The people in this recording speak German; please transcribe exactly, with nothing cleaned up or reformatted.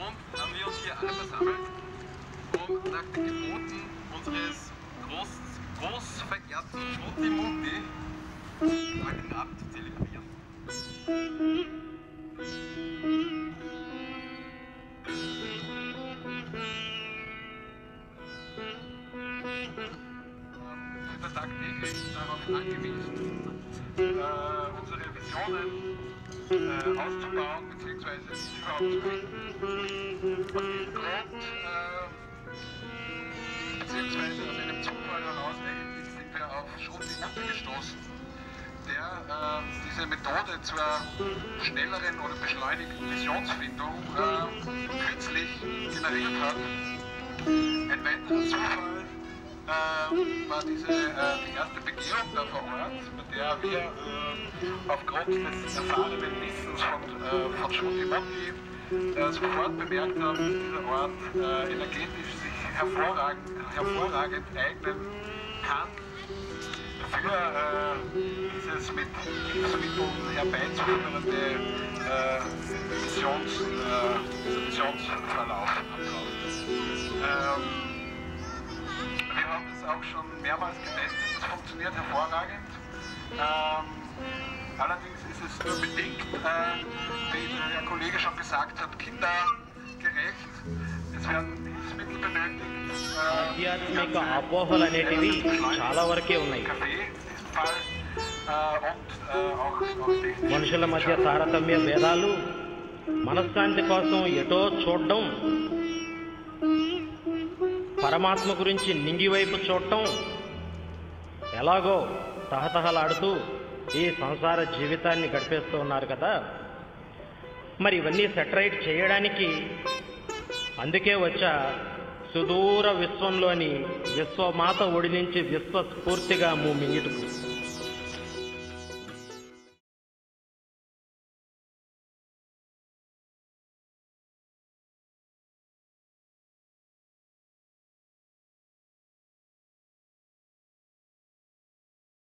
Grund haben wir uns hier alle versammelt, um nach den Geboten unseres groß, groß verehrten Shruti Mutti Heiligen Abend zu zelebrieren. Wir sind tagtäglich darauf angewiesen, äh, unsere Visionen äh, auszubauen bzw. überhaupt zu finden. Aus diesem Grund äh, beziehungsweise aus einem Zufall heraus eigentlich sind wir auf Shruti Mutti gestoßen, der äh, diese Methode zur schnelleren oder beschleunigten Visionsfindung äh, kürzlich generiert hat. Ein weiterer Zufall äh, war diese, äh, die erste Begehung da vor Ort, bei der wir äh, aufgrund des erfahrenen Wissens von, äh, von Shruti Mutti äh, sofort bemerkt haben, dass dieser Ort äh, energetisch sich hervorragend, hervorragend eignen kann, für äh, dieses mit Hilfsmitteln herbeizuführende äh, Missions, äh, Missionsverlauf ähm, wir haben das auch schon mehrmals getestet, das funktioniert hervorragend. Ähm, allerdings ist es nur bedingt, äh, wie der Kollege schon gesagt hat, kindergerecht. Es werden Hilfsmittel benötigt. ఆధ్యాత్మిక అపోహలు అనేటివి చాలా వరకే ఉన్నాయి. మనుషుల మధ్య తారతమ్య భేదాలు, మనశ్శాంతి కోసం ఎటో చూడడం, పరమాత్మ గురించి నింగివైపు చూడటం, ఎలాగో తహతహలాడుతూ ఈ సంసార జీవితాన్ని గడిపేస్తూ ఉన్నారు కదా. మరి ఇవన్నీ సెటరైట్ చేయడానికి అందుకే వచ్చా సుదూర విశ్వంలోని విశ్వమాత ఒడి నుంచి విశ్వస్ఫూర్తిగా మూమింగిటుకు